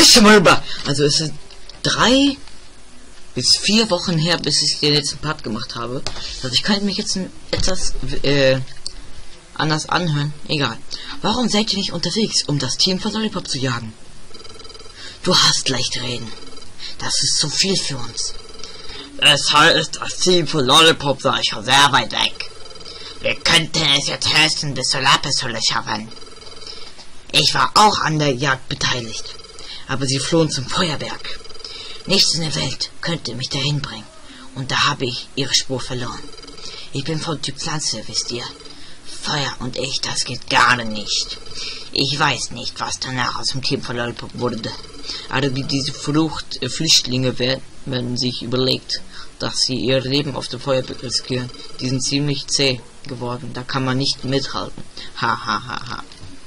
Also es ist 3 bis 4 Wochen her, bis ich den letzten Part gemacht habe. Also ich könnte mich jetzt etwas anders anhören. Egal. Warum seid ihr nicht unterwegs, um das Team von Lollipop zu jagen? Du hast leicht reden. Das ist zu viel für uns. Es heißt, das Team von Lollipop sei schon sehr weit weg. Wir könnten es jetzt höchstens bis zur Lapishülle schaffen. Ich war auch an der Jagd beteiligt, aber sie flohen zum Feuerberg. Nichts in der Welt könnte mich dahin bringen, und da habe ich ihre Spur verloren. Ich bin vom Typ Pflanze, wisst ihr. Feuer und ich, das geht gar nicht. Ich weiß nicht, was danach aus dem Team von Lollipop wurde. Aber diese Flüchtlinge werden sich überlegt, dass sie ihr Leben auf dem Feuerberg riskieren. Die sind ziemlich zäh geworden, da kann man nicht mithalten. Ha ha ha ha.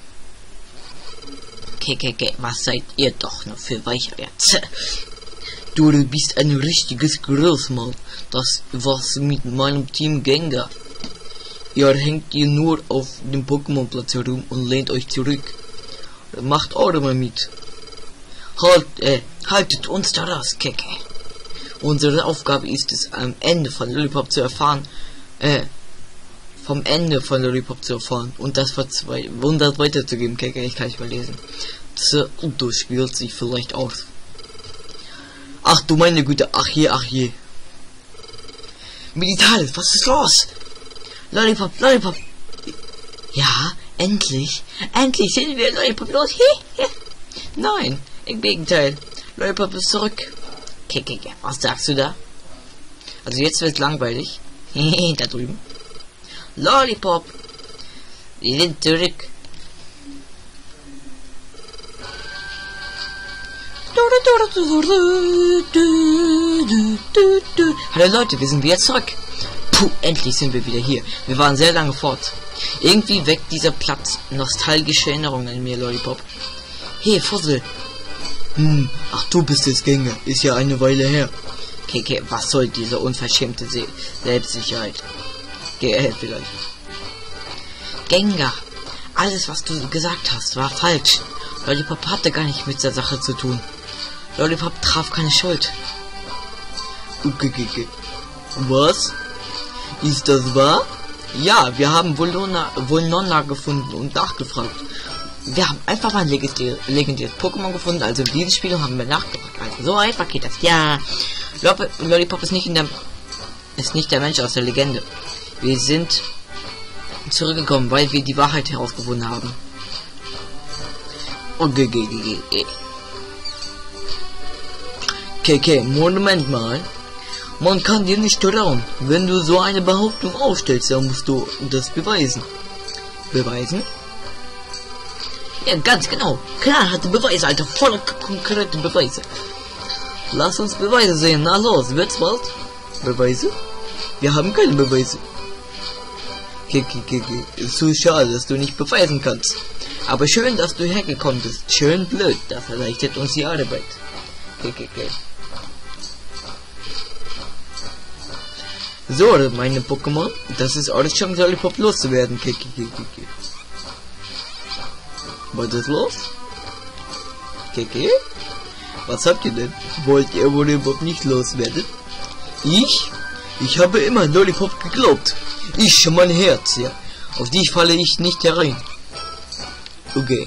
Kekeke, was seid ihr doch nur für Weicheier? Du bist ein richtiges Großmaul. Das was mit meinem Team Gengar. Ihr hängt ihr nur auf dem Pokémon-Platz herum und lehnt euch zurück. Macht eure mal mit. Haltet uns da raus, Keke. Unsere Aufgabe ist es, am Ende von Lollipop zu erfahren, vom Ende von Lollipop zu erfahren und das weiterzugeben, Keke, ich kann nicht mal lesen. Das spielt sich vielleicht aus. Ach du meine Güte, ach je. Militaris, was ist los? Lollipop. Ja, endlich sind wir Lollipop los. Nein, im Gegenteil. Lollipop ist zurück. Kekeke, was sagst du da? Also jetzt wird langweilig. Da drüben. Lollipop. Wir sind zurück. Hallo Leute, wir sind wieder zurück. Puh, endlich sind wir wieder hier. Wir waren sehr lange fort. Irgendwie weckt dieser Platz nostalgische Erinnerungen an mir, Lollipop. Hey, Fussel. Ach, du bist es, Gengar. Ist ja eine Weile her. Keke, was soll diese unverschämte Selbstsicherheit? Geh vielleicht. Gengar, alles was du gesagt hast, war falsch. Lollipop hatte gar nicht mit der Sache zu tun. Lollipop traf keine Schuld. Was? Ist das wahr? Ja, wir haben Volnonna gefunden und nachgefragt. Wir haben einfach mal ein legendäres Pokémon gefunden, also in diesem Spiel haben wir nachgefragt. Also so einfach geht das. Ja, Lollipop ist nicht der Mensch aus der Legende. Wir sind zurückgekommen, weil wir die Wahrheit herausgefunden haben. Okay, Moment mal. Man kann dir nicht trauen. Wenn du so eine Behauptung aufstellst, dann musst du das beweisen. Beweisen? Ja, ganz genau. Klar, hatte Beweise, Alter. Voller konkrete Beweise. Lass uns Beweise sehen. Na los, wird's bald? Beweise? Wir haben keine Beweise. Ist so schade, dass du nicht beweisen kannst. Aber schön, dass du hergekommen bist. Schön blöd. Das erleichtert uns die Arbeit. So, meine Pokémon, das ist eure Chance, Lollipop loszuwerden. Was ist los? Was habt ihr denn? Wollt ihr Lollipop nicht loswerden? Ich habe immer an Lollipop geglaubt. Mein Herz, ja. Auf die falle ich nicht herein. Okay.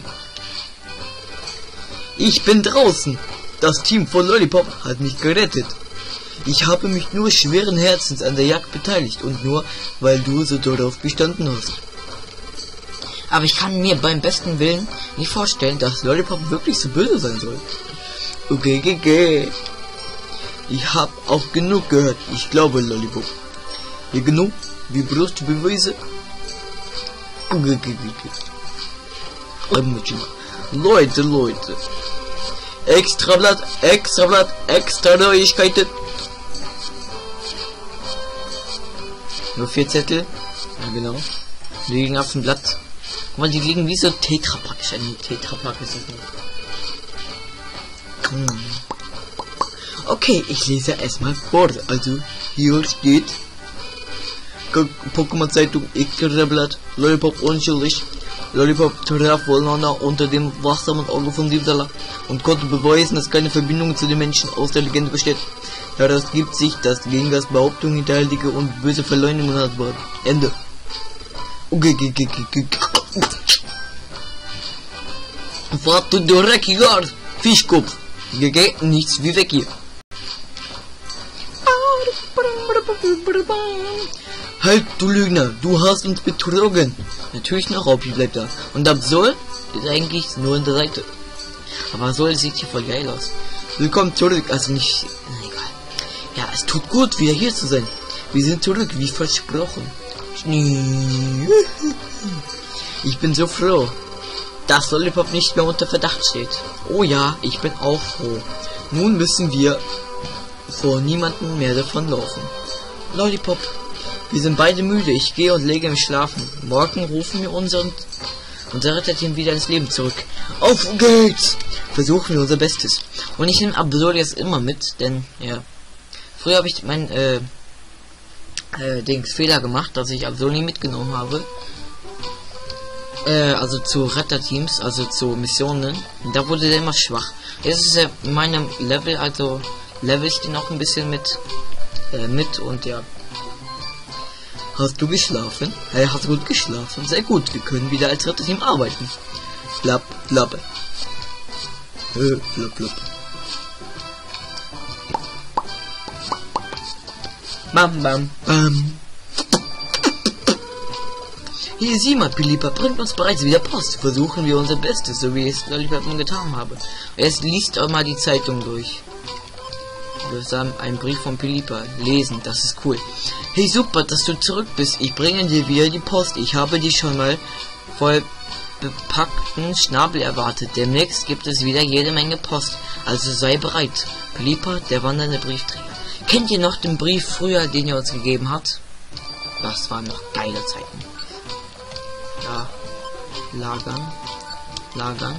Ich bin draußen. Das Team von Lollipop hat mich gerettet. Ich habe mich nur schweren Herzens an der Jagd beteiligt und nur, weil du so darauf bestanden hast. Aber ich kann mir beim besten Willen nicht vorstellen, dass Lollipop wirklich so böse sein soll. Okay. Ich habe auch genug gehört. Ich glaube, Lollipop. Wie genug? Wie brauchst du Beweise? Leute. Extrablatt, extra Neuigkeiten. Nur 4 Zettel. Ja, genau. Die liegen auf dem Blatt. Weil die liegen wie so Tetrapack. Tetrapack ist es nicht. Okay, ich lese erstmal vor. Also, hier steht Pokémon Zeitung, Extrablatt, Lollipop unschuldig. Lollipop traf Volnonna unter dem wachsamen Auge von Diebstahl. und konnte beweisen, dass keine Verbindung zu den Menschen aus der Legende besteht. Ja, das gibt sich, dass Gengars Behauptung hinterhältige und böse Verleumdungen hat. Ende. Okay. Warte, du dreckiger Fischkopf. Nichts wie weg hier. Halt, du Lügner, du hast uns betrogen. Natürlich noch Raupi bleibt da. Und Absol ist eigentlich nur an der Seite. Aber Absol sieht hier voll geil aus. Willkommen zurück, also nicht... Na, egal. Ja, es tut gut, wieder hier zu sein. Wir sind zurück, wie versprochen. Ich bin so froh, dass Lollipop nicht mehr unter Verdacht steht. Oh ja, ich bin auch froh. Nun müssen wir vor niemandem mehr davon laufen. Lollipop, wir sind beide müde. Ich gehe und lege mich schlafen. Morgen rufen wir unser Retterteam wieder ins Leben zurück. Auf geht's! Versuchen wir unser Bestes. Und ich nehme Absol jetzt immer mit, denn, ja. Früher habe ich mein, Fehler gemacht, dass ich Absol nie mitgenommen habe. Also zu Retterteams, also zu Missionen. Da wurde der immer schwach. Jetzt ist er in meinem Level, also level ich den auch ein bisschen mit und ja. Hast du geschlafen? Hey, hast du gut geschlafen? Sehr gut, wir können wieder als Retterteam arbeiten. Plapp, plapp. Plapp, plapp. Bam, bam, bam. Hier, sieh mal, Pilipa bringt uns bereits wieder Post. Versuchen wir unser Bestes, so wie ich es Lollipop getan habe. Jetzt liest auch mal die Zeitung durch. Wir haben einen Brief von Pilipa. Lesen, das ist cool. Hey, super, dass du zurück bist. Ich bringe dir wieder die Post. Ich habe dich schon mal voll bepackten Schnabel erwartet. Demnächst gibt es wieder jede Menge Post. Also sei bereit. Pilipa, der wandernde Briefträger. Kennt ihr noch den Brief früher, den er uns gegeben hat? Das waren noch geile Zeiten. Ja, lagern.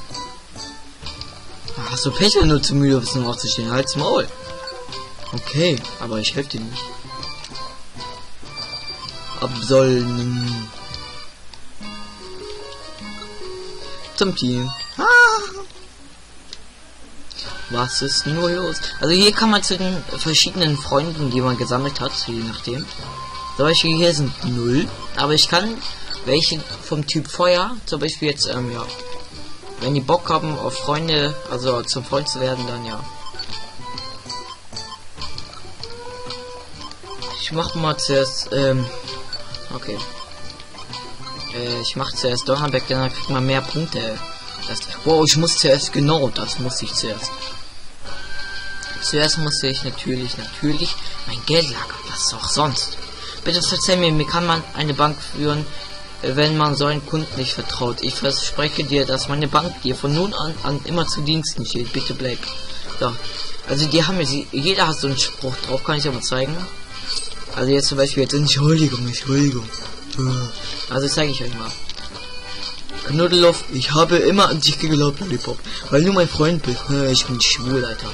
Hast du Pech, wenn du zu müde bist, um aufzustehen? Halt's Maul. Okay, aber ich helfe dir nicht. Absolen. Zum Team. Was ist nur los? Also hier kann man zu den verschiedenen Freunden, die man gesammelt hat, je nachdem. Solche hier sind 0, aber ich kann welche vom Typ Feuer, zum Beispiel jetzt, ja, wenn die Bock haben auf Freunde, also zum Freund zu werden, dann ja. Ich mach mal zuerst, okay. Ich mach zuerst Donnerbeck, dann kriegt man mehr Punkte. Wow, ich muss zuerst, genau, das muss ich zuerst. Zuerst muss ich natürlich mein Geld lagern, was auch sonst. Bitte erzähl mir, wie kann man eine Bank führen, wenn man so einen Kunden nicht vertraut? Ich verspreche dir, dass meine Bank dir von nun an immer zu Diensten steht. Bitte Black. So. Also die haben jetzt, jeder hat so einen Spruch drauf, kann ich aber zeigen. Also jetzt zum Beispiel jetzt Entschuldigung. Also zeige ich euch mal. Knuddeloff, ich habe immer an dich geglaubt, Lollipop, weil du mein Freund bist. Ich bin schwul, Alter.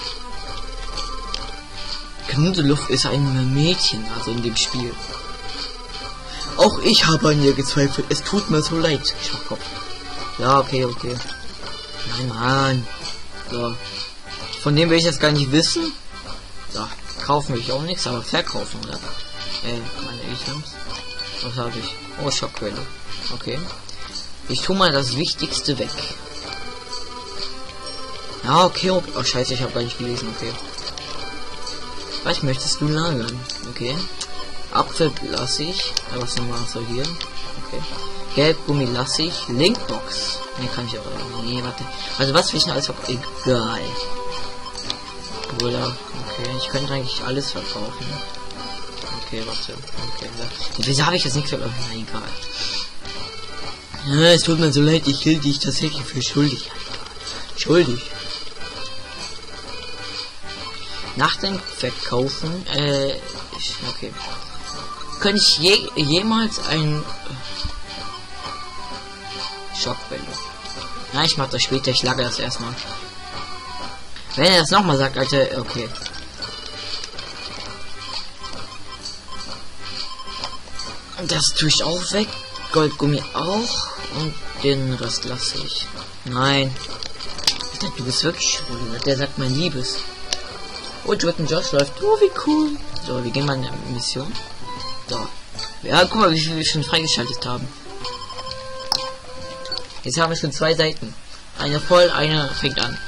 Knuddeloff ist ein Mädchen, also in dem Spiel. Auch ich habe an ihr gezweifelt. Es tut mir so leid. Schwachkopf. Ja, okay. Nein, Mann. So. Von dem will ich jetzt gar nicht wissen. So. Kaufen will ich auch nichts, aber verkaufen, oder? Meine Items. Was habe ich? Oh, Schockquelle. Okay. Ich tue mal das Wichtigste weg. Ja, okay. Oh, scheiße, ich habe gar nicht gelesen. Okay. Was möchtest du lagern? Okay. Apfel lasse ich. Was nochmal so hier? Okay. Gelbgummi lasse ich. Linkbox. Ne, kann ich aber. Nee, warte. Also was will ich noch alles verkaufen? Egal. Oder. Okay. Ich könnte eigentlich alles verkaufen. Okay, warte. Okay. Wieso habe ich jetzt nichts verkauft? Na, egal. Ja, es tut mir so leid. Ich hielt dich tatsächlich für schuldig. Schuldig. Nach dem Verkaufen, okay. Könnte ich jemals ein Schockwelle? Na, ich mach das später, ich lagere das erstmal. Wenn er das nochmal sagt, Alter, okay. Das tue ich auch weg. Goldgummi auch. Und den Rest lasse ich. Nein. Alter, du bist wirklich schwul, ne? Der sagt mein Liebes. Oh, Drake und Josh läuft. Oh, wie cool. So, wir gehen mal in der Mission. So. Ja, guck mal, wie viel wir schon freigeschaltet haben. Jetzt haben wir schon 2 Seiten. Eine voll, eine fängt an.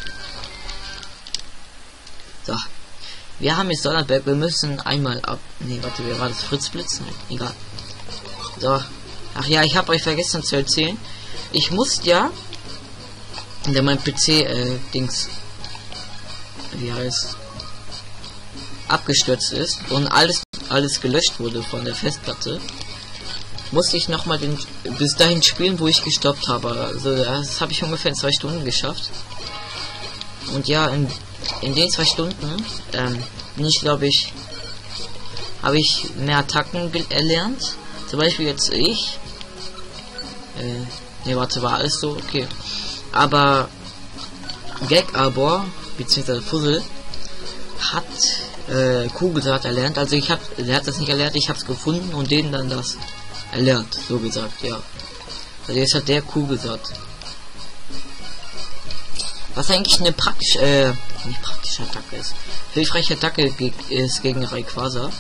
So. Wir haben jetzt Donnerberg. Wir müssen einmal ab... Nee, warte, wer war das? Fritz Blitz? Nee, egal. So. Ach ja, ich habe euch vergessen zu erzählen. Ich muss ja... Da mein PC, Dings... Wie heißt... abgestürzt ist und alles gelöscht wurde von der Festplatte, musste ich noch mal bis dahin spielen, wo ich gestoppt habe. Also das habe ich ungefähr in 2 Stunden geschafft. Und ja, in den 2 Stunden bin ich, glaube ich, habe ich mehr Attacken erlernt. Zum Beispiel jetzt ne, warte, war alles so okay. Aber Gag Arbor beziehungsweise Fussel hat Kugelsaat erlernt. Also der hat das nicht erlernt, ich habe es gefunden und denen dann das erlernt, so gesagt, ja. Also jetzt hat der Kugelsaat. Was eigentlich eine nicht praktische Attacke ist. Hilfreiche Attacke ist gegen Rayquaza.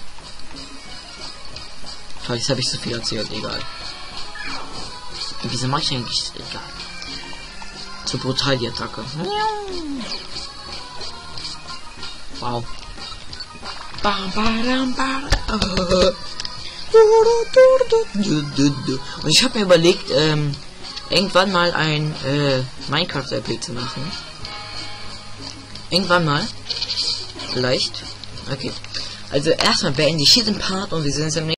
Vielleicht habe ich so viel erzählt, egal. Und wieso mache ich eigentlich? Egal. Zu brutal die Attacke. Wow. Und ich habe mir überlegt, irgendwann mal ein Minecraft-RP zu machen. Irgendwann mal. Vielleicht. Okay. Also erstmal beende ich hier den Part und wir sehen uns im nächsten